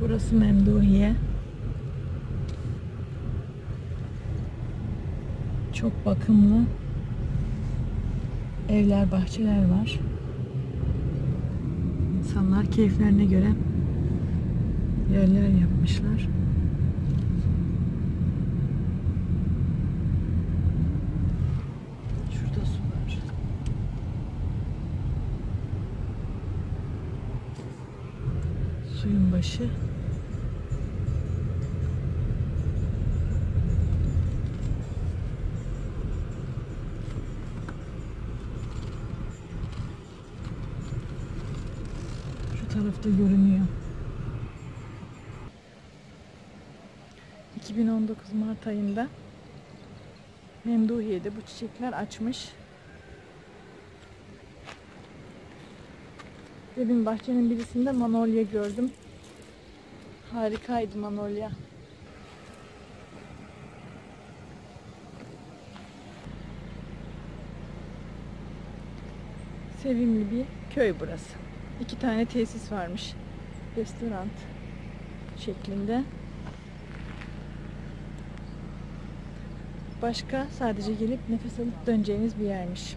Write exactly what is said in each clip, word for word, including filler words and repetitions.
Burası Memduhiye. Çok bakımlı evler, bahçeler var. İnsanlar keyiflerine göre yerler yapmışlar. Şurada su var. Suyun başı. Tarafta görünüyor. iki bin on dokuz Mart ayında Memduhiye'de bu çiçekler açmış. Demin bahçenin birisinde manolya gördüm. Harikaydı manolya. Sevimli bir köy burası. İki tane tesis varmış. Restoran şeklinde. Başka sadece gelip nefes alıp döneceğiniz bir yermiş.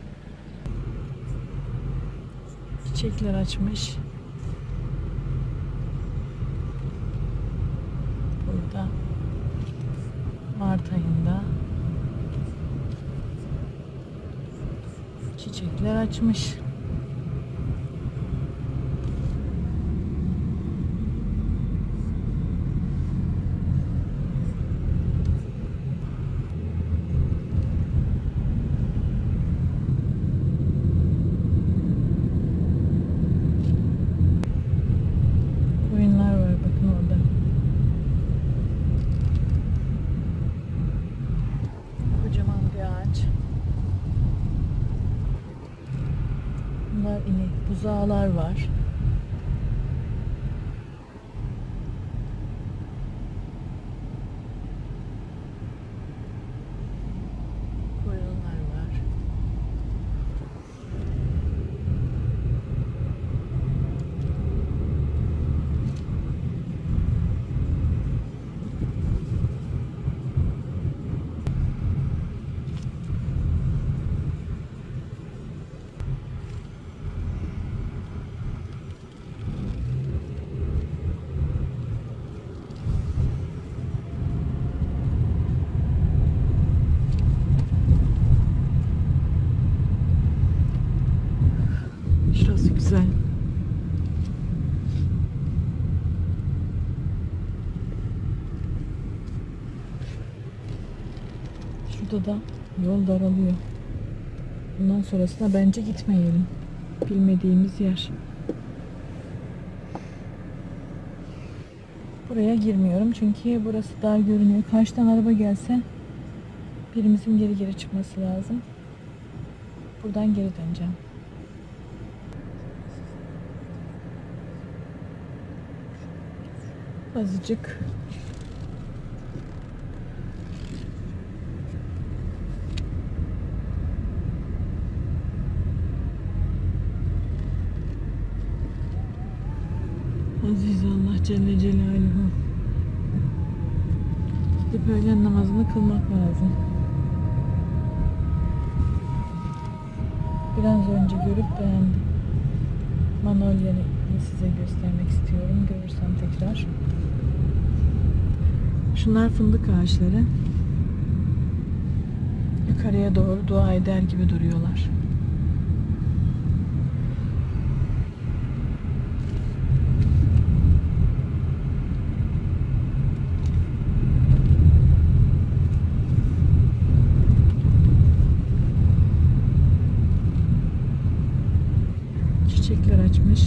Çiçekler açmış. Burada Mart ayında çiçekler açmış. Bunlar inek, buzağlar var. Koyunlar var. Şurası güzel. Şurada da yol daralıyor. Bundan sonrasına bence gitmeyelim. Bilmediğimiz yer. Buraya girmiyorum çünkü burası dar görünüyor. Karşıdan araba gelse birimizin geri geri çıkması lazım. Buradan geri döneceğim. Azıcık Aziz Allah Celle Celaluhu. Gidip öğlen namazını kılmak lazım. Biraz önce görüp beğendim. Manolya'yı size göstermek istiyorum. Görürsem tekrar. Şunlar fındık ağaçları. Yukarıya doğru dua eder gibi duruyorlar. Çiçekler açmış.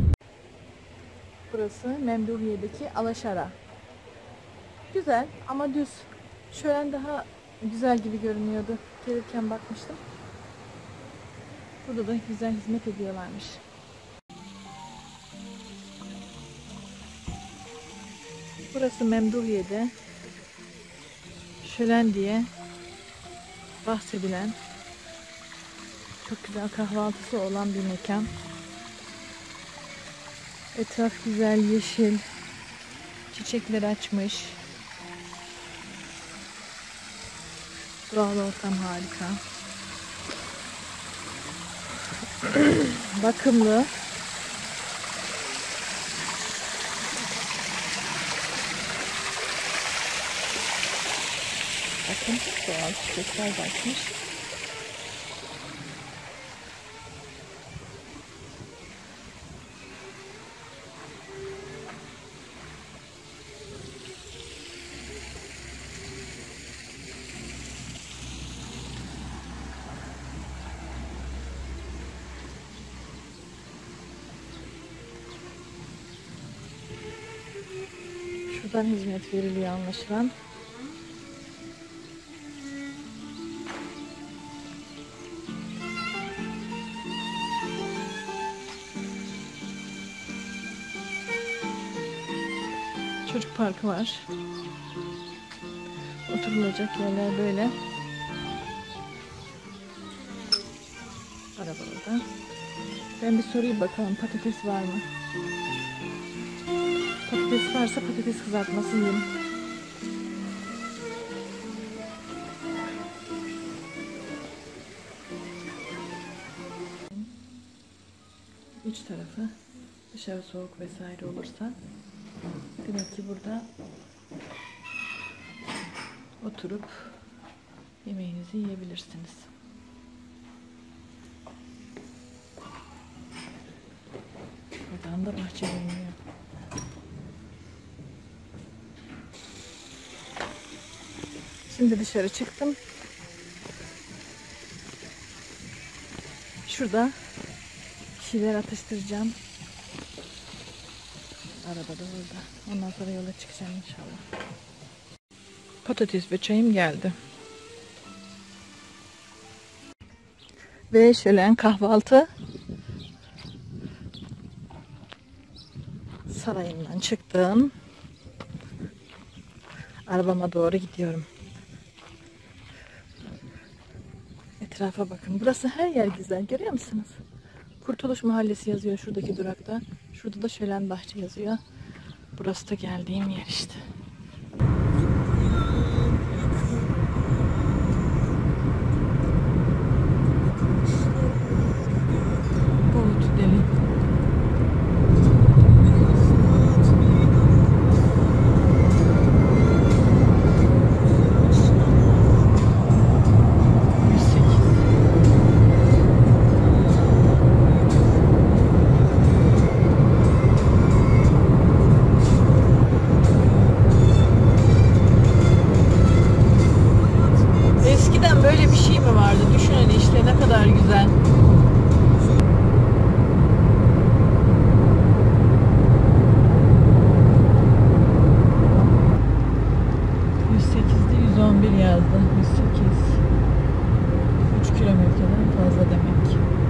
Burası Memduhiye'deki Alaşara. Güzel ama düz. Şölen daha güzel gibi görünüyordu. Gelirken bakmıştım. Burada da güzel hizmet ediyorlarmış. Burası Memduhiye'de şölen diye bahsedilen çok güzel kahvaltısı olan bir mekan. Etraf güzel, yeşil. Çiçekler açmış. Doğal ortam harika. Bakımlı. Bakın doğal çiçekler açmış. Şuradan hizmet veriliyor anlaşılan. Çocuk parkı var. Oturulacak yerler böyle. Arabalarda. Ben bir sorayım bakalım, patates var mı? Patates varsa patates kızartması yiyelim. İç tarafı dışarı soğuk vesaire olursa demek ki burada oturup yemeğinizi yiyebilirsiniz. Buradan da bahçe görünüyor. Şimdi dışarı çıktım. Şurada bir şeyler atıştıracağım. Arabada orada. Ondan sonra yola çıkacağım inşallah. Patates ve çayım geldi. Ve şölen kahvaltı. Sarayımdan çıktım. Arabama doğru gidiyorum. Etrafa bakın. Burası her yer güzel. Görüyor musunuz? Kurtuluş Mahallesi yazıyor şuradaki durakta. Şurada da Şölen Bahçe yazıyor. Burası da geldiğim yer işte. Bulut deli. Böyle bir şey mi vardı? Düşünün işte ne kadar güzel. yüz sekizde yüz on bir yazdı. yüz sekiz. üç kilometreden fazla demek.